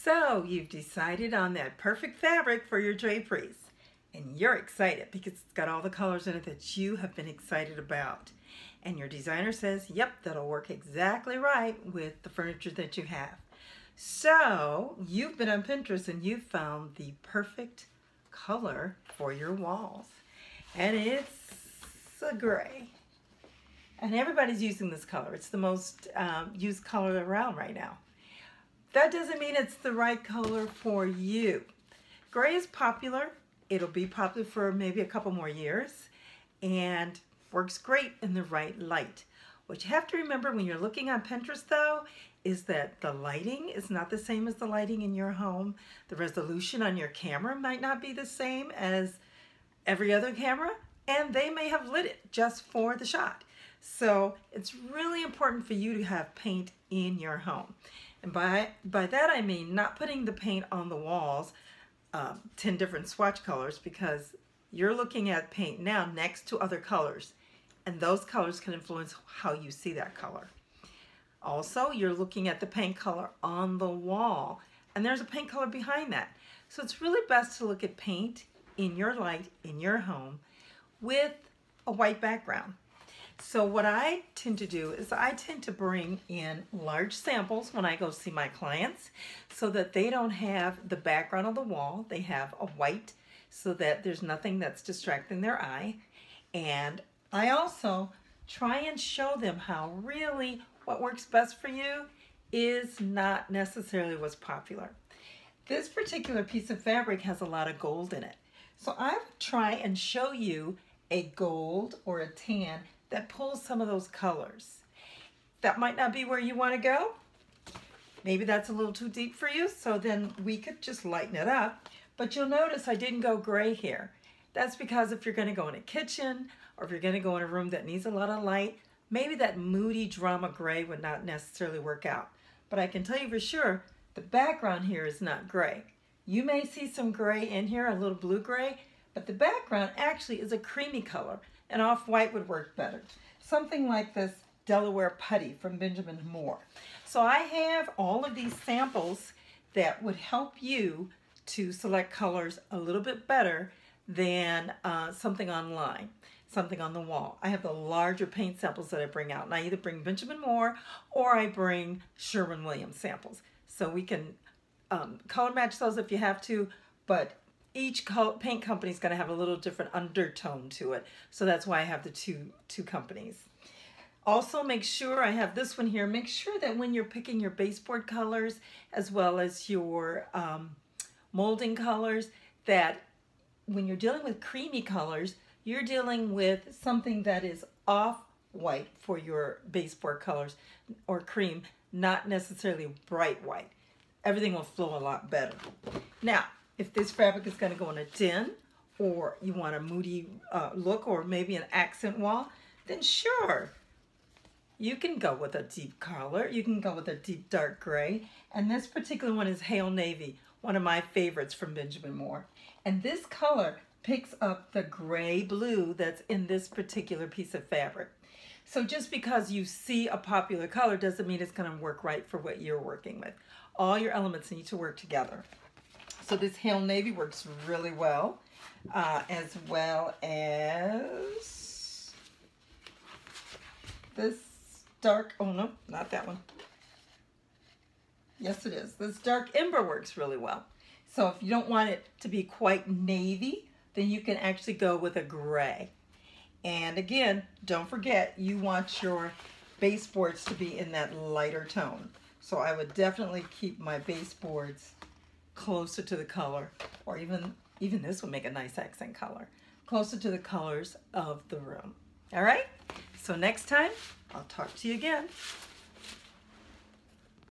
So you've decided on that perfect fabric for your draperies, and you're excited because it's got all the colors in it that you have been excited about. And your designer says, yep, that'll work exactly right with the furniture that you have. So you've been on Pinterest and you've found the perfect color for your walls. And it's a gray. And everybody's using this color. It's the most used color around right now. That doesn't mean it's the right color for you. Gray is popular. It'll be popular for maybe a couple more years and works great in the right light. What you have to remember when you're looking on Pinterest though is that the lighting is not the same as the lighting in your home. The resolution on your camera might not be the same as every other camera, and they may have lit it just for the shot. So it's really important for you to have paint in your home. And by that I mean not putting the paint on the walls, 10 different swatch colors, because you're looking at paint now next to other colors, and those colors can influence how you see that color. Also, you're looking at the paint color on the wall, and there's a paint color behind that. So it's really best to look at paint in your light, in your home, with a white background. So what I tend to do is I tend to bring in large samples when I go see my clients so that they don't have the background on the wall. They have a white so that there's nothing that's distracting their eye. And I also try and show them how really what works best for you is not necessarily what's popular. This particular piece of fabric has a lot of gold in it. So I would try and show you a gold or a tan that pulls some of those colors. That might not be where you want to go. Maybe that's a little too deep for you, so then we could just lighten it up. But you'll notice I didn't go gray here. That's because if you're going to go in a kitchen or if you're going to go in a room that needs a lot of light, maybe that moody drama gray would not necessarily work out. But I can tell you for sure, the background here is not gray. You may see some gray in here, a little blue gray, but the background actually is a creamy color, and off-white would work better. Something like this Delaware putty from Benjamin Moore. So I have all of these samples that would help you to select colors a little bit better than something online, something on the wall. I have the larger paint samples that I bring out, and I either bring Benjamin Moore or I bring Sherwin-Williams samples. So we can color match those if you have to, but each paint company is going to have a little different undertone to it. So that's why I have the two companies. Also, make sure, I have this one here, make sure that when you're picking your baseboard colors as well as your molding colors, that when you're dealing with creamy colors, you're dealing with something that is off-white for your baseboard colors, or cream, not necessarily bright white. Everything will flow a lot better. Now, if this fabric is going to go in a den, or you want a moody look, or maybe an accent wall, then sure, you can go with a deep color. You can go with a deep dark gray. And this particular one is Hail Navy, one of my favorites from Benjamin Moore. And this color picks up the gray blue that's in this particular piece of fabric. So just because you see a popular color doesn't mean it's going to work right for what you're working with. All your elements need to work together. So this Hail Navy works really well as this dark, oh no, not that one. Yes, it is. This dark Ember works really well. So if you don't want it to be quite navy, then you can actually go with a gray. And again, don't forget, you want your baseboards to be in that lighter tone. So I would definitely keep my baseboards closer to the color, or even this would make a nice accent color, closer to the colors of the room. All right, so next time I'll talk to you again.